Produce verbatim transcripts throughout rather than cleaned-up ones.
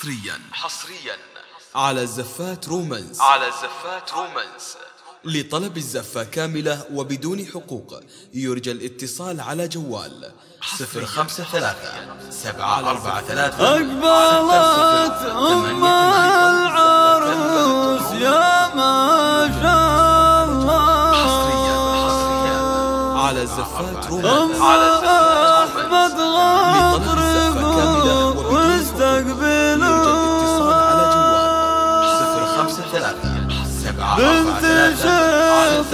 حصريا حصريا على الزفات رومانس على الزفات رومانس. لطلب الزفة كاملة وبدون حقوق يرجى الاتصال على جوال صفر خمسة ثلاثة سبعة أربعة ثلاثة. أقبلت أم العروس يا ما شاء الله حصريا حصريا على الزفات رومانس أم أحمد غاطرب واستقبلوا بنت شيخ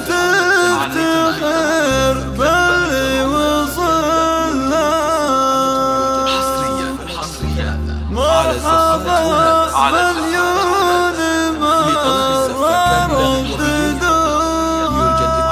تفتخر باللي وصل له. مرحبا مليون مرة رددوها.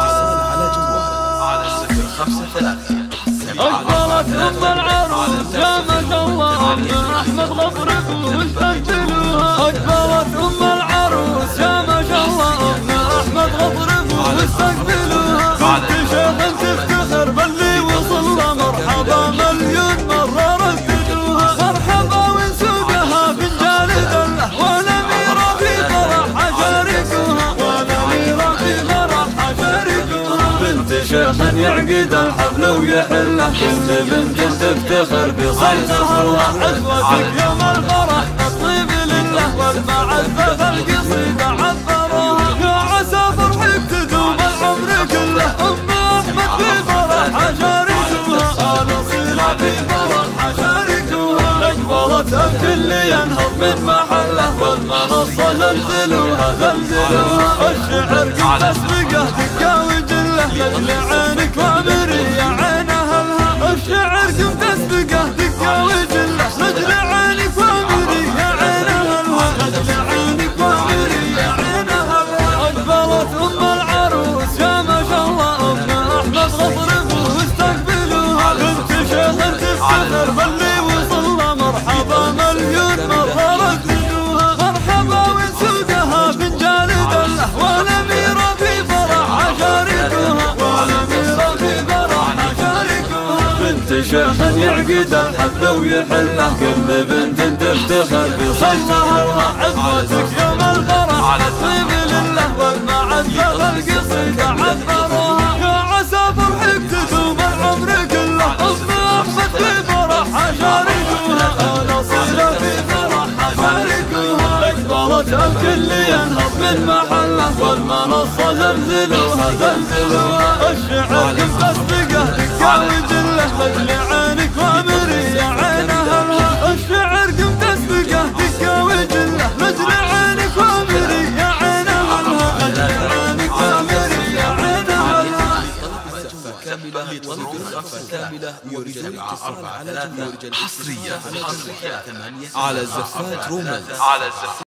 أقبلت أم العروس يا ما شاء الله أم أحمد غطرب واستقبلوها. أقبلت أم العروس يا ما شاء الله أم أحمد غطرب واستقبلوها. بنت شيخ تفتخر باللي وصل له. مرحبا مليون مرة رددوها. مرحبا ونسوقها فنجان دله والأميرة في فرح شاركوها والأميرة في فرح شاركوها. بنت شيخ يعقد الحفل ويحله كل بنت تفتخر بصيتها الله. عزوتك يوم الفرح الطيب لله والمعزة القصيدة عبروها. يا عسى فرحك تدوم العمر كله. أم أحمد في فرح شاركوها الأصيلة في فرح شاركوها. أقبلت الكل ينهض من محله والمنصة زلزلوها زلزلوها. الشعر قد تسبقه دكة وجله لجل عينك وامري يا عين أهلها. الشعر قد تسبقه دكة وجله لجل عينك وامري يا عين أهلها. لجل عينك وامري يا عين أهلها. أقبلت أم العروس يا ما شاء الله أم أحمد غطرب واستقبلوها. بنت شيخ تفتخر باللي وصل له. مرحبا مليون مرة رددوها. مرحبا ونسوقها فنجان دله والأميرة في فرح شاركوها والأميرة في فرح شاركوها. بنت شيخ يعقد الحفل ويحله كل بنت تفتخر بصيتها الله. عزوتك يوم الفرح الطيب لله والمعزة القصيدة عبروها. يا عسى فرحك تدوم العمر كله. أم أحمد في فرح شاركوها الأصيلة في فرح شاركوها. أقبلت الكل ينهض من محله والمنصة زلزلوها زلزلوها. الشعر قد تسبقه دكة وجله لجل عينك وامري يا عين أهلها. الشعر قد تسبقه دكة وجله لجل عينك وامري يا عين أهلها. لجل عينك وامري يا عين أهلها. لطلب الزفة كاملة يرجى الاتصال على جوال حصريا حصريا على الزفات رومانس على الزفات